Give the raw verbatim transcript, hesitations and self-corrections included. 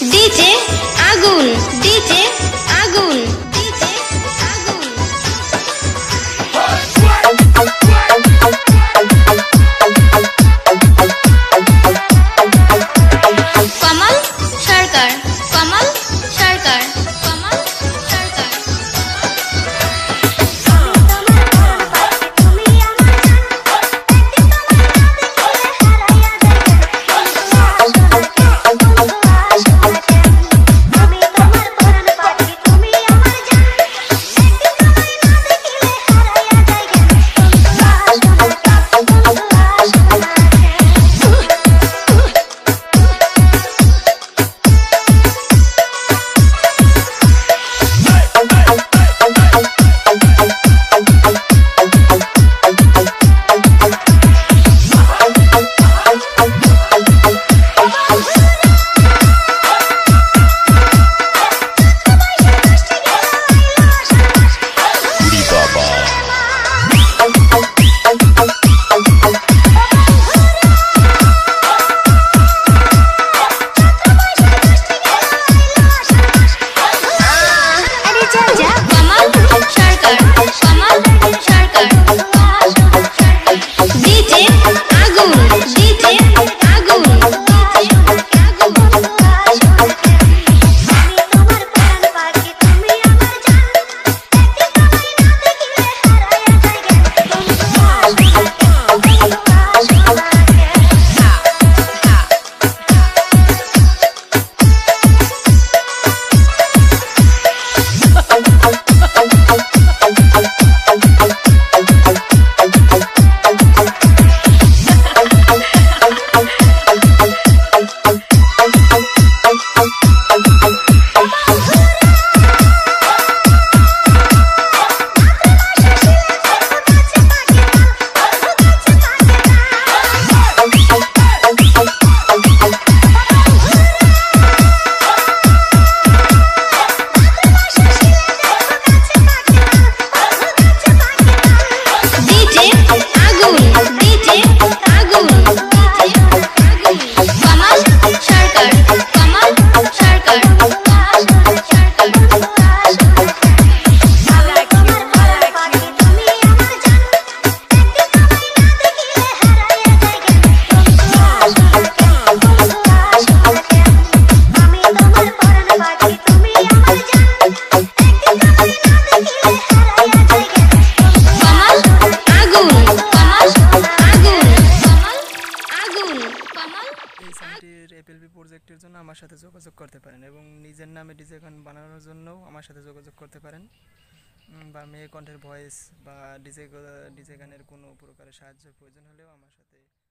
DJ আগুন DJ আগুন DJ আগুন কমল সরকার কমল সরকার কমল সরকার এপিএলবি প্রজেক্টের জন্য আমার সাথে যোগাযোগ করতে পারেন এবং নিজের নামে ডিজে গান বানানোর জন্যও আমার সাথে যোগাযোগ করতে পারেন বা মেয়ে কণ্ঠের ভয়েস বা ডিজে ডিজে গানের কোনো প্রকারের সাহায্যের প্রয়োজন হলেও আমার সাথে